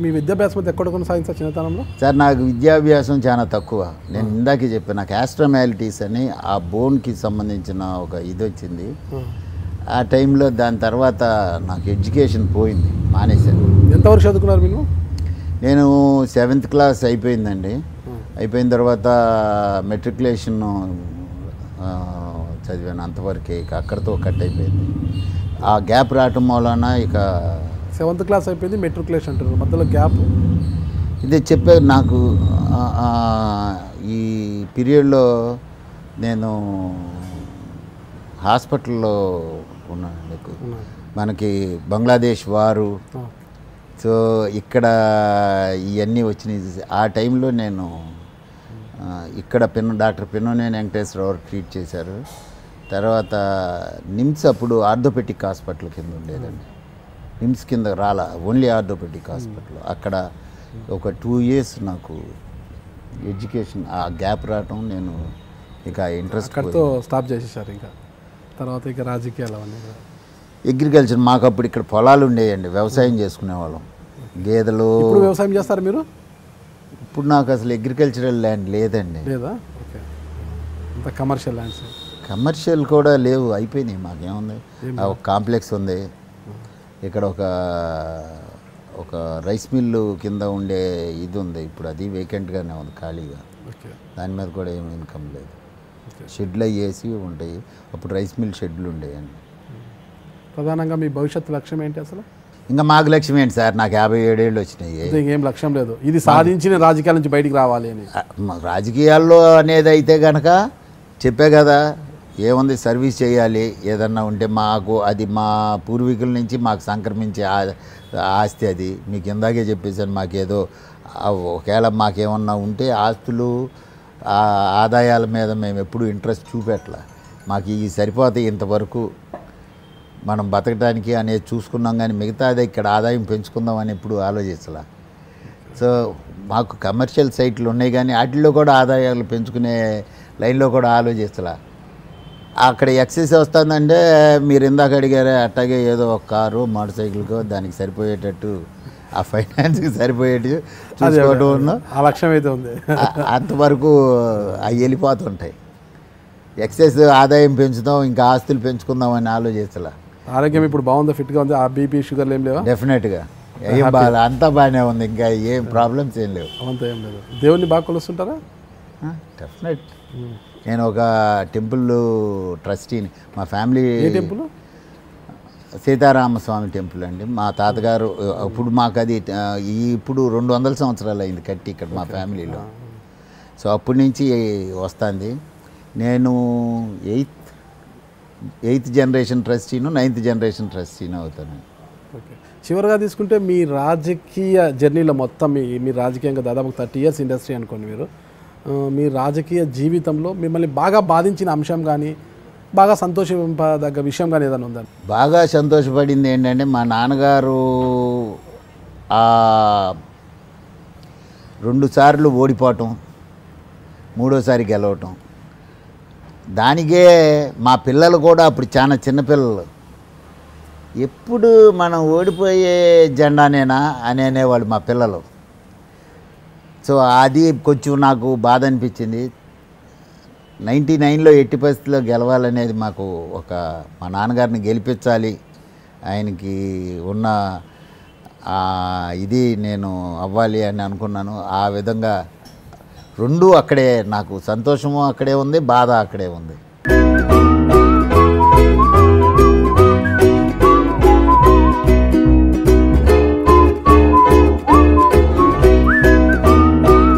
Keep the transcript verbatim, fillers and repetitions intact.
మీ విద్యాభ్యాసం ఎక్కడ కొనసాగించారు చిన్నతనంలో? సార్ నాకు విద్యాభ్యాసం చాలా తక్కువ. నేను ఇందాకే చెప్పాను, నాకు ఆస్ట్రోమాలిటీస్ అని ఆ బోన్కి సంబంధించిన ఒక ఇది వచ్చింది. ఆ టైంలో దాని తర్వాత నాకు ఎడ్యుకేషన్ పోయింది, మానేశాను. ఎంతవరకు చదువుకున్నారు మీరు? నేను సెవెంత్ క్లాస్ అయిపోయిందండి. అయిపోయిన తర్వాత మెట్రికులేషన్ చదివాను, అంతవరకే. ఇక అక్కడితో కట్ అయిపోయింది. ఆ గ్యాప్ రావటం వలన ఇక సెవెంత్ క్లాస్ అయిపోయింది, మెట్రికులేషన్ అంటారు, మధ్యలో గ్యాప్. ఇదే చెప్పే నాకు ఈ పీరియడ్లో నేను హాస్పిటల్లో ఉన్నాను. మనకి బంగ్లాదేశ్ వారు, సో ఇక్కడ ఇవన్నీ వచ్చినాయి. ఆ టైంలో నేను ఇక్కడ పిన్న డాక్టర్ పిన్ననేని వెంకటేశ్వరరావు ట్రీట్ చేశారు. తర్వాత నిమ్స్ అప్పుడు ఆర్థోపెటిక్ హాస్పిటల్ కింద ఉండేదండి. నిమ్స్ కింద రాలా, ఓన్లీ ఆర్థోపెటిక్ హాస్పిటల్. అక్కడ ఒక టూ ఇయర్స్ నాకు ఎడ్యుకేషన్ ఆ గ్యాప్ రావటం, నేను ఇక ఇంట్రెస్ట్ అక్కడితో స్టాప్ చేసేసారు. ఇంకా తర్వాత ఇక రాజకీయాలు అవన్నీ. అగ్రికల్చర్ మాకు అప్పుడు ఇక్కడ పొలాలు ఉండేయండి, వ్యవసాయం చేసుకునేవాళ్ళం, గేదెలు. ఇప్పుడు వ్యవసాయం చేస్తారు మీరు? ఇప్పుడు నాకు అసలు అగ్రికల్చరల్ ల్యాండ్ లేదండి. లేదా? ఓకే, అంత కమర్షియల్ ల్యాండ్స్. కమర్షియల్ కూడా లేవు, అయిపోయినాయి. మాకేముంది, ఒక కాంప్లెక్స్ ఉంది ఇక్కడ, ఒక ఒక రైస్ మిల్లు కింద ఉండే ఇది ఉంది, ఇప్పుడు అది వేకెంట్గానే ఉంది ఖాళీగా. దాని మీద కూడా ఏమి ఇన్కమ్ లేదు. షెడ్లు అయ్యేసి ఉంటాయి, అప్పుడు రైస్ మిల్ షెడ్లు ఉండేయండి. ప్రధానంగా మీ భవిష్యత్తు లక్ష్యం ఏంటి అసలు? ఇంకా మాకు లక్ష్యం ఏంటి సార్, నాకు యాభై ఏడేళ్ళు వచ్చినాయి, ఇంకేం లక్ష్యం లేదు. ఇది సాధించిన రాజకీయాల నుంచి బయటికి రావాలి అని. రాజకీయాల్లో అనేది అయితే కనుక చెప్పే కదా, ఏముంది, సర్వీస్ చేయాలి. ఏదన్నా ఉంటే మాకు అది మా పూర్వీకుల నుంచి మాకు సంక్రమించే ఆస్తి అది. మీకు ఇందాకే చెప్పేసాను, మాకేదో ఒకవేళ మాకేమన్నా ఉంటే ఆస్తులు ఆదాయాల మీద మేము ఎప్పుడూ ఇంట్రెస్ట్ చూపెట్టలే. మాకు ఈ సరిపోతాయి ఇంతవరకు మనం బతకడానికి అనేది చూసుకున్నాం, కానీ మిగతాది ఇక్కడ ఆదాయం పెంచుకుందామని ఎప్పుడు ఆలోచించలే. సో మాకు కమర్షియల్ సైట్లు ఉన్నాయి, కానీ వాటిల్లో కూడా ఆదాయాలు పెంచుకునే లైన్లో కూడా ఆలోచించలే. అక్కడ ఎక్సెస్ వస్తుందంటే మీరు ఇందాక అడిగారే, అట్టాగే ఏదో ఒక కారు మోటార్ సైకిల్కో దానికి సరిపోయేటట్టు, ఆ ఫైనాన్స్కి సరిపోయేట్టు చూసుకోవడం ఆ లక్ష్యం అయితే ఉంది. అంతవరకు అవి వెళ్ళిపోతుంటాయి. ఎక్సెస్ ఆదాయం పెంచుదాం, ఇంకా ఆస్తులు పెంచుకుందాం అని ఆలోచించలే. ఆరోగ్యం ఇప్పుడు బాగుందా, ఫిట్గా ఉంది? ఆ బీపీ షుగర్లు ఏం లేవా? డెఫినెట్గా ఏం బాగా, అంతా బాగానే ఉంది, ఇంకా ఏం ప్రాబ్లమ్స్ ఏం లేవు. అంతా ఏం లేదు. దేవుణ్ణి బాగా కొలుస్తుంటారా? డెఫినెట్. నేను ఒక టెంపుల్ ట్రస్టీని. మా ఫ్యామిలీ టెంపుల్ సీతారామస్వామి టెంపుల్ అండి. మా తాతగారు అప్పుడు మాకు అది ఇప్పుడు రెండు వందల సంవత్సరాలు అయింది కట్టి ఇక్కడ మా ఫ్యామిలీలో. సో అప్పటి నుంచి వస్తుంది. నేను ఎయిత్ ఎయిత్ జనరేషన్ ట్రస్టీను, నైన్త్ జనరేషన్ ట్రస్టీను అవుతాను. ఓకే, చివరిగా తీసుకుంటే మీ రాజకీయ జర్నీలో మొత్తం మీ మీ రాజకీయంగా దాదాపు థర్టీ ఇయర్స్ ఇండస్ట్రీ అనుకోండి మీరు. మీ రాజకీయ జీవితంలో మిమ్మల్ని బాగా బాధించిన అంశం కానీ, బాగా సంతోషింపదగ్గ విషయం కానీ ఏదైనా ఉందా? బాగా సంతోషపడింది ఏంటంటే, మా నాన్నగారు రెండు సార్లు ఓడిపోవటం, మూడోసారి గెలవటం. దానికే మా పిల్లలు కూడా అప్పుడు చాలా చిన్నపిల్లలు, ఎప్పుడు మనం ఓడిపోయే జెండానేనా అని అనేవాళ్ళు మా పిల్లలు. సో అది కొంచెం నాకు బాధ అనిపించింది. నైంటీ నైన్లో ఎట్టి పరిస్థితుల్లో గెలవాలనేది మాకు ఒక, మా నాన్నగారిని గెలిపించాలి, ఆయనకి ఉన్న ఇది నేను అవ్వాలి అని అనుకున్నాను. ఆ విధంగా రెండు అక్కడే, నాకు సంతోషము అక్కడే ఉంది, బాధ అక్కడే ఉంది.